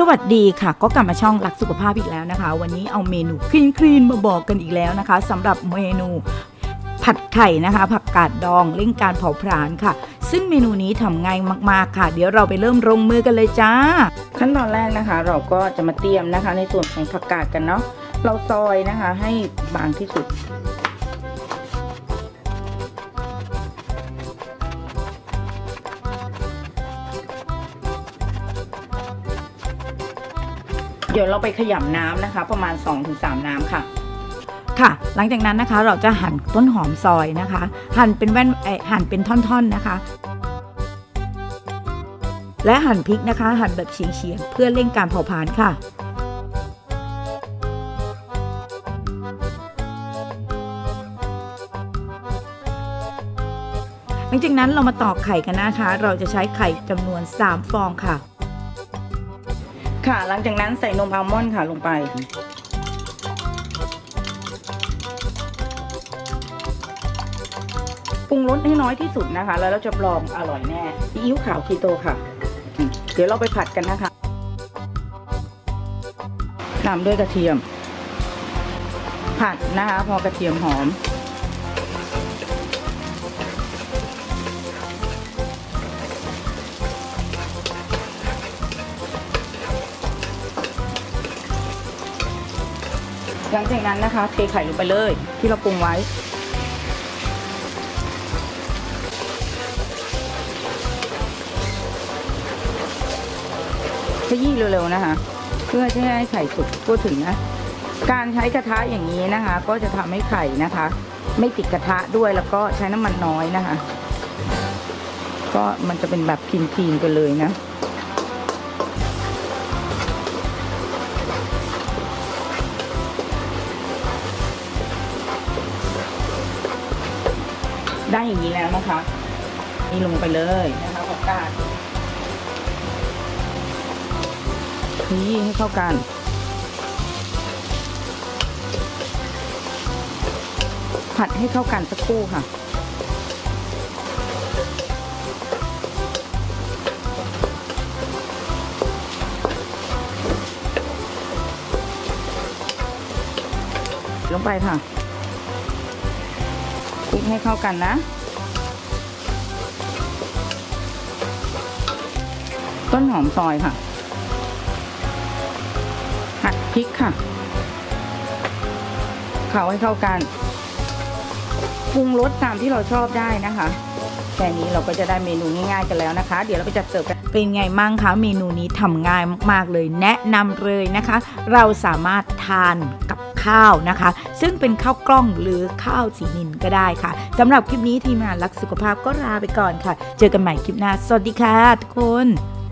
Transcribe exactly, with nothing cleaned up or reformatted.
วัสดีค่ะก็กลับมาช่องรักสุขภาพอีกแล้วนะคะวันนี้เอาเมนูคลีนคลีนมาบอกกันอีกแล้วนะคะสำหรับเมนูผัดไข่นะคะผักกาดดองเร่งการเผาผลาญค่ะซึ่งเมนูนี้ทำง่ายมากๆค่ะเดี๋ยวเราไปเริ่มลงมือกันเลยจ้าขั้นตอนแรกนะคะเราก็จะมาเตรียมนะคะในส่วนของผักกาดกันเนาะเราซอยนะคะให้บางที่สุดเดี๋ยวเราไปขยำน้ำนะคะประมาณ สองถึงสาม น้ำค่ะค่ะหลังจากนั้นนะคะเราจะหั่นต้นหอมซอยนะคะหั่นเป็นแว่นหั่นเป็นท่อนๆนะคะและหั่นพริกนะคะหั่นแบบเฉียงๆเพื่อเร่งการเผาผลาญค่ะหลังจากนั้นเรามาตอกไข่กันนะคะเราจะใช้ไข่จำนวนสามฟองค่ะค่ะหลังจากนั้นใส่นมอัลมอนด์ค่ะลงไปปรุงรสให้น้อยที่สุดนะคะแล้วเราจะลองอร่อยแน่ซีอิ๊วขาวคีโตค่ะเดี๋ยวเราไปผัดกันนะคะตามด้วยกระเทียมผัดนะคะพอกระเทียมหอมหลังจากนั้นนะคะเทไข่ลงไปเลยที่เราปรุงไว้ขยี้เร็วๆนะคะเพื่อให้ไข่สุกทั่วถึงนะการใช้กระทะอย่างนี้นะคะก็จะทำให้ไข่นะคะไม่ติดกระทะด้วยแล้วก็ใช้น้ำมันน้อยนะคะก็มันจะเป็นแบบคลีนๆไปเลยนะได้อย่างนี้แล้วนะคะนี่ลงไปเลยนะคะผักกาดนี่ให้เข้ากันผัดให้เข้ากันสักครู่ค่ะลงไปค่ะคลุกให้เข้ากันนะต้นหอมซอยค่ะหั่นพริกค่ะเคล้าให้เข้ากันปรุงรสตามที่เราชอบได้นะคะแค่นี้เราก็จะได้เมนูง่ายๆกันแล้วนะคะเดี๋ยวเราไปจัดเสิร์ฟกันเป็นไงมั่งคะเมนูนี้ทำง่ายมากๆเลยแนะนำเลยนะคะเราสามารถทานกับข้าวนะคะซึ่งเป็นข้าวกล้องหรือข้าวสีนิลก็ได้ค่ะสำหรับคลิปนี้ทีมงานรักสุขภาพก็ลาไปก่อนค่ะเจอกันใหม่คลิปหน้าสวัสดีค่ะทุกคน